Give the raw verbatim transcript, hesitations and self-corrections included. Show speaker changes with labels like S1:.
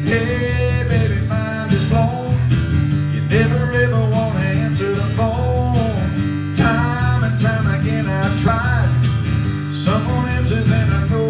S1: Hey baby, mind is blown. You never ever wanna answer the phone. Time and time again I tried. Someone answers and I know